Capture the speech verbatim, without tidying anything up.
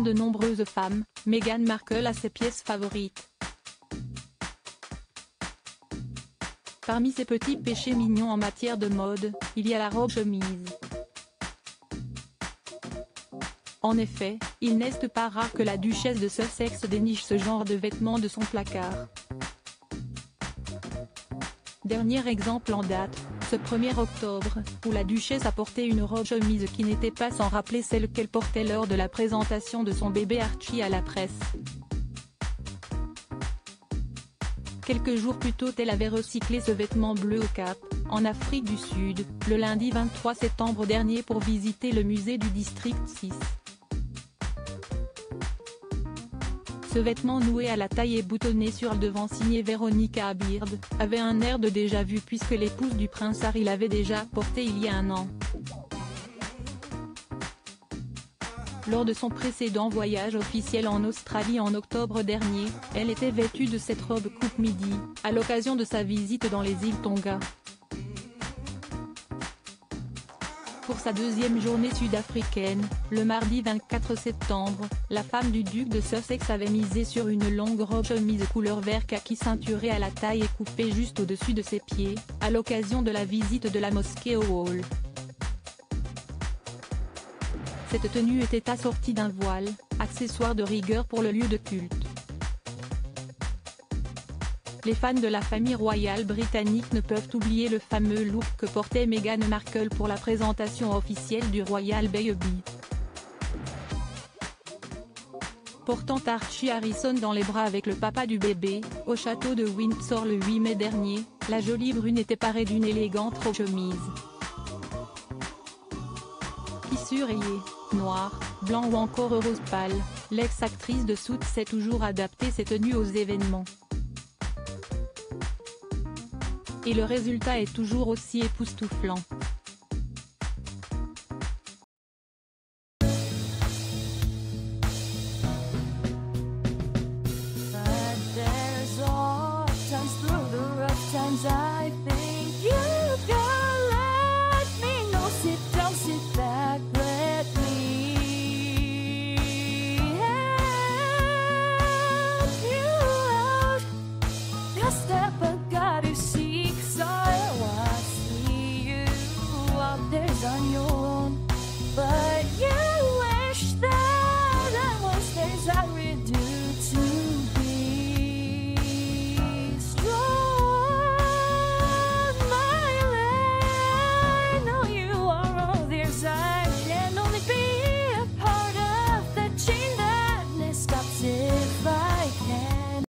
comme de nombreuses femmes, Meghan Markle a ses pièces favorites. Parmi ses petits péchés mignons en matière de mode, il y a la robe chemise. En effet, il n'est pas rare que la duchesse de Sussex déniche ce genre de vêtements de son placard. Dernier exemple en date, ce premier octobre, où la duchesse a porté une robe chemise qui n'était pas sans rappeler celle qu'elle portait lors de la présentation de son bébé Archie à la presse. Quelques jours plus tôt, elle avait recyclé ce vêtement bleu au Cap, en Afrique du Sud, le lundi vingt-trois septembre dernier pour visiter le musée du District six. Ce vêtement noué à la taille et boutonné sur le devant signé Veronica Beard, avait un air de déjà-vu puisque l'épouse du prince Harry l'avait déjà porté il y a un an. Lors de son précédent voyage officiel en Australie en octobre dernier, elle était vêtue de cette robe coupe midi, à l'occasion de sa visite dans les îles Tonga. Pour sa deuxième journée sud-africaine, le mardi vingt-quatre septembre, la femme du duc de Sussex avait misé sur une longue robe chemise couleur vert kaki ceinturée à la taille et coupée juste au-dessus de ses pieds, à l'occasion de la visite de la mosquée au Hall. Cette tenue était assortie d'un voile, accessoire de rigueur pour le lieu de culte. Les fans de la famille royale britannique ne peuvent oublier le fameux look que portait Meghan Markle pour la présentation officielle du Royal Baby. Portant Archie Harrison dans les bras avec le papa du bébé, au château de Windsor le huit mai dernier, la jolie brune était parée d'une élégante robe chemise. Tissu rayé, noir, blanc ou encore rose pâle, l'ex-actrice de Suits sait toujours adapter ses tenues aux événements. Et le résultat est toujours aussi époustouflant. But there's all times through the rough times I